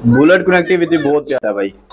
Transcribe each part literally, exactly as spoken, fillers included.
Bullet connectivity बहुत ज्यादा है भाई,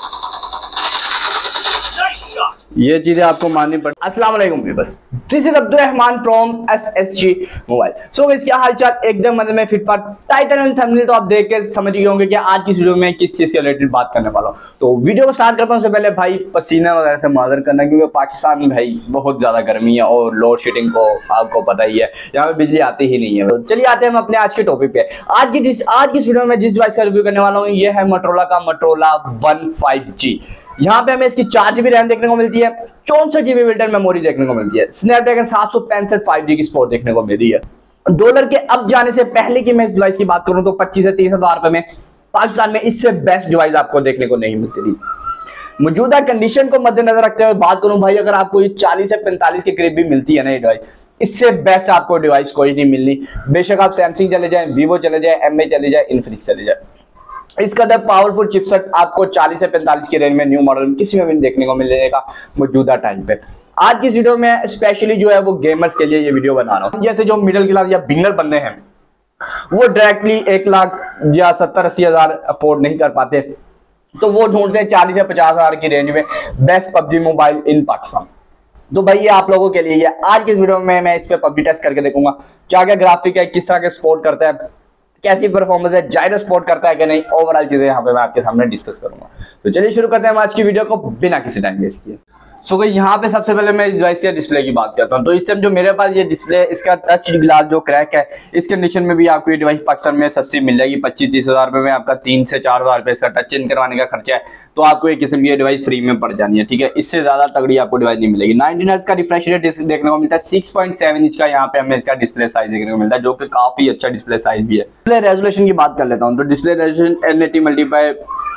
ये चीजें आपको माननी पड़। अस्सलाम वालेकुम viewers, this is Abdul Rahman from SSG mobile. So guys, क्या हालचाल? एकदम मतलब में फिटफाट। टाइटल एंड थंबनेल तो आप देख के समझ गए होंगे कि आज की वीडियो में किस चीज के रिलेटेड बात करने वाला हूं। तो वीडियो को स्टार्ट करता हूं उससे पहले भाई पसीना वगैरह से माजर करना, क्योंकि पाकिस्तान में भाई बहुत ज्यादा गर्मी है और लोड शेडिंग को आपको पता ही है, यहाँ पे बिजली आती ही नहीं है। तो चलिए आते हैं हम अपने आज के टॉपिक पे। आज की जिस आज की वीडियो में जिस डिवाइस का रिव्यू करने वाला हूँ ये है मोटोरोला का मोटोरोला वन फाइव जी। यहाँ पे हमें इसकी चार जीबी रैम देखने को मिलती है, चौसठ जीबी बिल्ट मेमोरी देखने को मिलती है, स्नैपड्रैगन सात सौ पैंसठ फाइव जी की सपोर्ट देखने को मिल रही है। डॉलर के अब जाने से पहले की मैं इस डिवाइस की बात करूं तो पच्चीस से तीस हजार रुपए में पाकिस्तान में इससे बेस्ट डिवाइस आपको देखने को नहीं मिलती थी। मौजूदा कंडीशन को मद्देनजर रखते हुए बात करूं भाई, अगर आपको ये चालीस से पैंतालीस के करीब भी मिलती है ना ये डिवाइस, इससे बेस्ट आपको डिवाइस कोई नहीं मिलनी। बेशक आप सैमसंग चले जाए, वीवो चले जाए, एम आई चले जाए, इन्फिनिक्स चले जाए, इसका द पावरफुल चिपसेट आपको चालीस से पैंतालीस के रेंज में न्यू मॉडल किसी में भी देखने को मिलेगा मौजूदा टाइम पे। आज की वीडियो में स्पेशली जो है वो गेमर्स के लिए ये वीडियो बना रहा हूँ। जैसे जो मिडिल क्लास या बिगनर बंदे हैं वो डायरेक्टली एक लाख या सत्तर अस्सी हजार अफोर्ड नहीं कर पाते, तो वो ढूंढते हैं चालीस से पचास हजार की रेंज में best PUBG mobile in Pakistan. तो भाई ये आप लोगों के लिए है। आज की वीडियो में मैं इस पे पबजी टेस्ट करके देखूंगा क्या क्या ग्राफिक है, किस तरह के सपोर्ट करता है, कैसी परफॉर्मेंस है, जायरो सपोर्ट करता है कि नहीं, ओवरऑल चीजें यहाँ पे मैं आपके सामने डिस्कस करूंगा। तो चलिए शुरू करते हैं हम आज की वीडियो को बिना किसी टाइम वेस्ट किए। सो गाइस, यहाँ पे सबसे पहले मैं इस डिवाइस के डिस्प्ले की बात करता हूँ। तो इस टाइम जो मेरे पास ये डिस्प्ले, इसका टच ग्लास जो क्रैक है, इस कंडीशन में भी आपको ये डिवाइस पाकिस्तान में सस्ती मिल जाएगी। पच्चीस तीस हजार रुपए में आपका तीन से चार हजार रुपए इसका टच चेंज करवाने का खर्चा है, तो आपको एक किस्म की डिवाइस फ्री में पड़ जानी है। ठीक है, इससे ज्यादा तगड़ी आपको डिवाइस नहीं मिलेगी। नाइनटीन हर्ट्ज का रिफ्रेश रेट देखने को मिलता है, सिक्स पॉइंट सेवन इंच का यहाँ पे हमें इसका डिस्प्ले साइज देखने को मिलता है, जो कि काफी अच्छा डिस्प्ले साइज भी है। डिस्प्ले रेजोल्यूशन की बात कर लेता हूँ, तो display resolution ten eighty multiply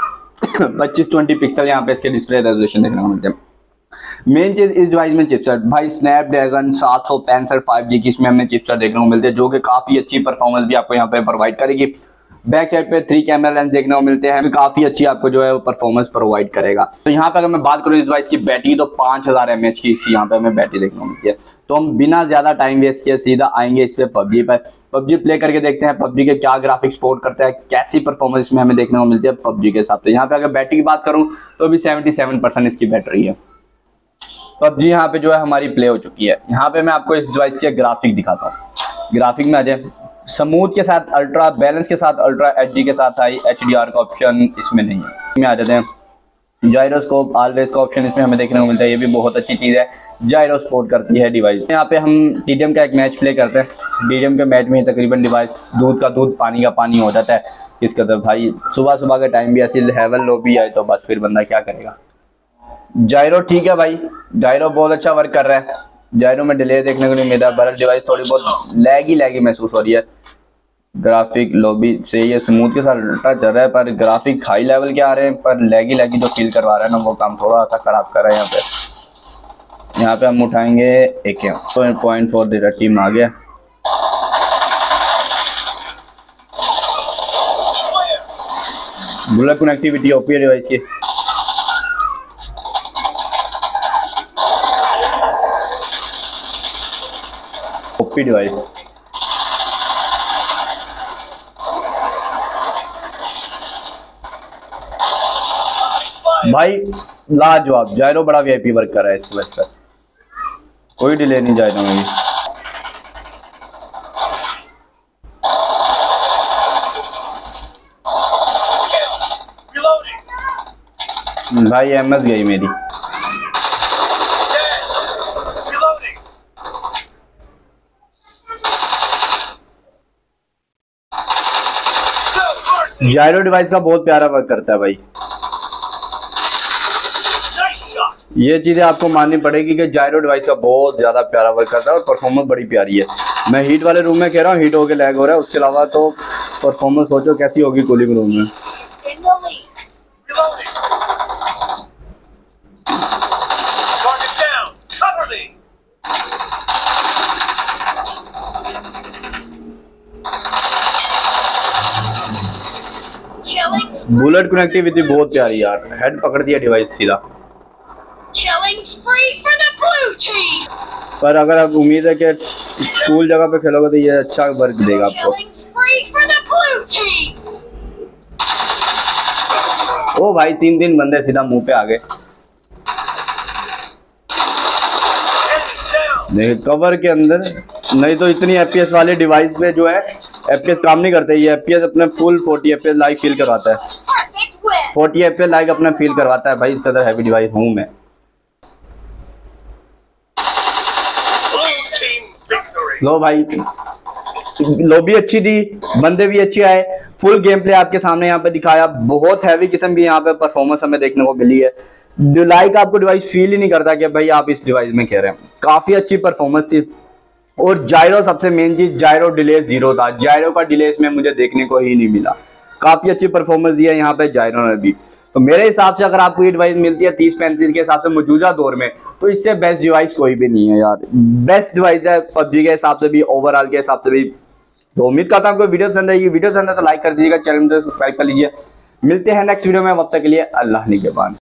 पच्चीस ट्वेंटी पिक्सल यहाँ पे इसके डिस्प्ले रेजोल्यूशन देखने को मिलते हैं। मेन चीज इस डिवाइस में चिपसेट भाई स्नैपड्रैगन सात सौ पैंसठ फाइव जी की इसमें हमें चिपसेट देखने को मिलते हैं, जो कि काफी अच्छी परफॉर्मेंस भी आपको यहाँ पे प्रोवाइड करेगी। बैक साइड पे थ्री कैमरा लेंस देखने को मिलते हैं, काफी अच्छी आपको जो है वो परफॉर्मेंस प्रोवाइड करेगा। तो यहाँ पे अगर मैं बात करूँ इस डिवाइस की बैटरी, तो पांच हजार एम एच की यहाँ पे हमें बैटरी देखने को मिलती है। तो हम बिना ज्यादा टाइम वेस्ट किए सीधा आएंगे इस पे पबजी पर। पबजी प्ले करके देखते हैं पबजी के क्या ग्राफिक्स सपोर्ट करता है, कैसी परफॉर्मेंस इसमें हमें देखने को मिलती है पबजी के हिसाब से। यहाँ पे अगर बैटरी की बात करूँ तो अभी सेवेंटी सेवन परसेंट इसकी बैटरी है। पबजी यहाँ पे जो है हमारी प्ले हो चुकी है। यहाँ पे मैं आपको इस डिवाइस के ग्राफिक दिखाता हूँ। ग्राफिक में आ जाए, स्मूथ के साथ अल्ट्रा, बैलेंस के साथ अल्ट्रा, एचडी के साथ आई, एचडीआर का ऑप्शन इसमें नहीं है। इसमें आ जाते हैं जायरोस्कोप, ऑलवेज का ऑप्शन इसमें हमें देखने को मिलता है, ये भी बहुत अच्छी चीज़ है, जायरो सपोर्ट करती है डिवाइस। यहाँ पे हम टीडीएम का एक मैच प्ले करते हैं। टीडीएम के मैच में तकरीबन डिवाइस दूध का दूध पानी का पानी हो जाता है। इस कदर भाई सुबह सुबह का टाइम भी ऐसी हैवल लो भी आए तो बस फिर बंदा क्या करेगा। जायरो ठीक है भाई, जायरो बहुत अच्छा वर्क कर रहा है। जायरो में डिले देखने को नहीं मिल रहा, बल्कि डिवाइस थोड़ी बहुत लैगी लैगी महसूस हो रही है। ग्राफिक लॉबी से ये स्मूथ के साथ अल्ट्रा चल रहा है, पर ग्राफिक हाई लेवल के आ रहे हैं, पर लैगी लैगी जो फील करवा रहा है ना वो काम थोड़ा सा खराब कर रहा है। यहाँ पे यहाँ पे हम उठाएंगे एक पॉइंट फोर दे टीम आ गया। बुलेट कनेक्टिविटी ओपी है डिवाइस की। ओपी डिवाइस भाई लाजवाब, जायरो बड़ा वीआईपी वर्क कर रहा है इस डिवाइस का, कोई डिले नहीं जायरो में भी। भाई एमएस गई मेरी। जायरो डिवाइस का बहुत प्यारा वर्क करता है भाई, ये चीजें आपको माननी पड़ेगी कि जायरो डिवाइस का बहुत ज्यादा प्यारा वर्क करता है और परफॉर्मेंस बड़ी प्यारी है। मैं हीट वाले रूम में कह रहा हूँ, हीट होके लैग हो रहा है, उसके अलावा तो परफॉर्मेंस सोचो कैसी होगी कूलिंग रूम में। बुलेट कनेक्टिविटी बहुत प्यारी यार, हेड पकड़ दिया डिवाइस सीधा। पर अगर आप उम्मीद है कि स्कूल जगह पे खेलोगे तो ये अच्छा वर्क देगा आपको। ओ भाई तीन तीन बंदे सीधा मुंह पे आ गए। देखिए कवर के अंदर, नहीं तो इतनी एफपीएस वाले डिवाइस पे जो है एफपीएस काम नहीं करते। ये एफपीएस अपने full forty FPS like feel करवाता है, फोर्टी एफपीएस लाइक अपना फील करवाता है भाई। इस कदर हैवी डिवाइस हूँ मैं। लो भाई लॉबी अच्छी दी, बंदे भी अच्छे आए, फुल गेम प्ले आपके सामने यहाँ पे दिखाया। बहुत हैवी किस्म की यहाँ पे परफॉर्मेंस हमें देखने को मिली है। लाइक आपको डिवाइस फील ही नहीं करता कि भाई आप इस डिवाइस में खेल रहे हैं। काफी अच्छी परफॉर्मेंस थी। और जायरो सबसे मेन चीज, जायरो डिले जीरो था। जायरो का डिले इसमें मुझे देखने को ही नहीं मिला। काफी अच्छी परफॉर्मेंस दी है यहाँ पे जायरो ने भी। तो मेरे हिसाब से अगर आपको ये डिवाइस मिलती है तीस पैंतीस के हिसाब से मौजूदा दौर में, तो इससे बेस्ट डिवाइस कोई भी नहीं है यार। बेस्ट डिवाइस है पबजी के हिसाब से भी, ओवरऑल के हिसाब से भी। तो उम्मीद करता हूं आपको वीडियो पसंद आएगी। वीडियो पसंद है तो लाइक कर दीजिएगा, चैनल को सब्सक्राइब कर लीजिए। मिलते हैं नेक्स्ट वीडियो में, तब तक के लिए अल्लाह निगहबान।